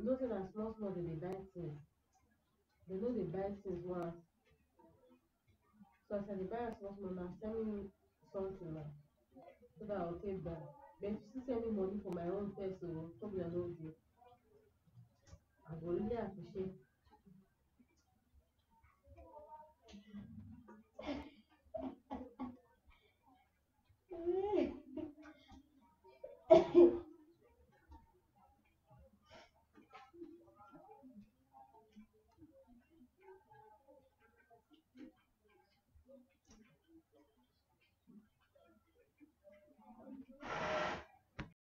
You know say na small small dem dey buy things. Dem no dey buy things once. So as I dey buy am small small now, send me something now so dat I go take buy. But if you still send me money for my own first, so problem no dey. I go really appreciate.